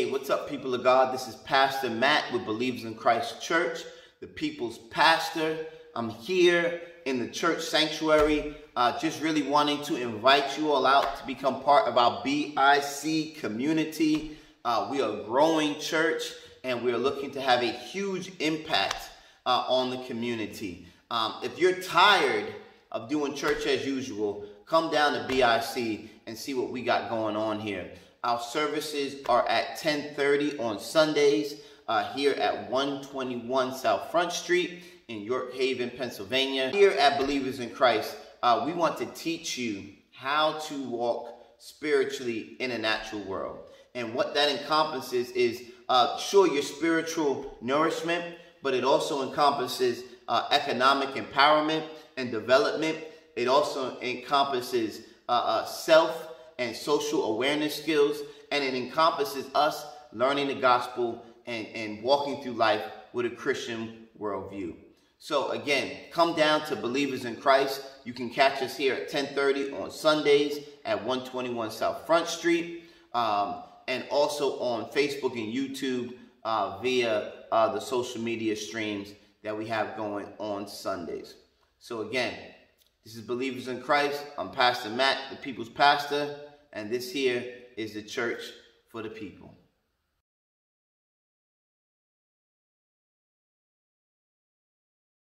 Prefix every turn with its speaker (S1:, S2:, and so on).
S1: Hey, what's up, people of God? This is Pastor Matt with Believers in Christ Church, the people's pastor. I'm here in the church sanctuary, just really wanting to invite you all out to become part of our BIC community. We are a growing church, and we are looking to have a huge impact on the community. If you're tired of doing church as usual, come down to BIC and see what we got going on here. Our services are at 10:30 on Sundays here at 121 South Front Street in York Haven, Pennsylvania. Here at Believers in Christ, we want to teach you how to walk spiritually in a natural world. And what that encompasses is, sure, your spiritual nourishment, but it also encompasses economic empowerment and development. It also encompasses self and social awareness skills, and it encompasses us learning the gospel and walking through life with a Christian worldview. So again, come down to Believers in Christ. You can catch us here at 10:30 on Sundays at 121 South Front Street, and also on Facebook and YouTube via the social media streams that we have going on Sundays. So again, this is Believers in Christ. I'm Pastor Matt, the people's pastor, and this here is the church for the people.